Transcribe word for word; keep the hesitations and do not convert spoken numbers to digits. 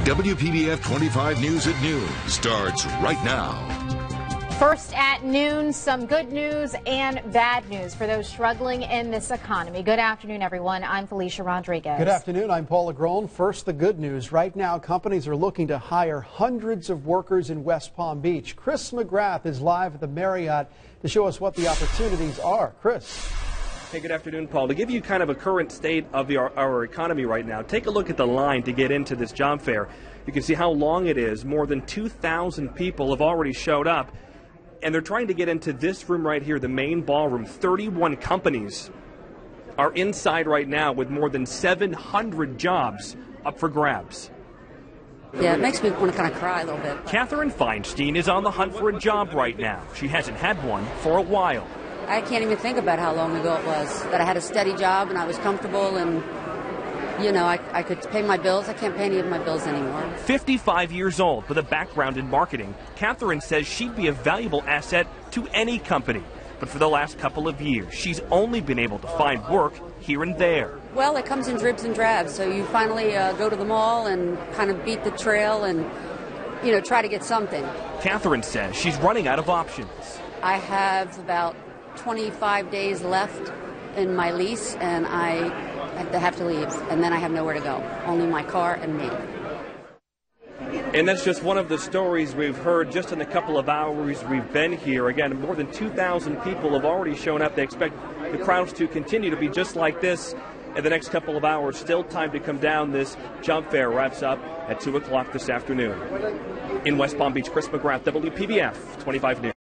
W P B F twenty-five News at noon starts right now. First at noon, some good news and bad news for those struggling in this economy. Good afternoon, everyone. I'm Felicia Rodriguez. Good afternoon. I'm Paula Groen. First, the good news. Right now, companies are looking to hire hundreds of workers in West Palm Beach. Chris McGrath is live at the Marriott to show us what the opportunities are. Chris. Hey, good afternoon, Paul. To give you kind of a current state of the, our, our economy right now, take a look at the line to get into this job fair. You can see how long it is. More than two thousand people have already showed up, and they're trying to get into this room right here, the main ballroom. thirty-one companies are inside right now with more than seven hundred jobs up for grabs. Yeah, it makes me want to kind of cry a little bit. Catherine Feinstein is on the hunt for a job right now. She hasn't had one for a while. I can't even think about how long ago it was that I had a steady job and I was comfortable and, you know, I, I could pay my bills. I can't pay any of my bills anymore. fifty-five years old with a background in marketing, Catherine says she'd be a valuable asset to any company. But for the last couple of years, she's only been able to find work here and there. Well, it comes in dribs and drabs. So you finally uh, go to the mall and kind of beat the trail and, you know, try to get something. Catherine says she's running out of options. I have about twenty-five days left in my lease, and I have to leave, and then I have nowhere to go. Only my car and me. And that's just one of the stories we've heard just in the couple of hours we've been here. Again, more than two thousand people have already shown up. They expect the crowds to continue to be just like this in the next couple of hours. Still time to come down. This job fair wraps up at two o'clock this afternoon. In West Palm Beach, Chris McGrath, W P B F twenty-five News.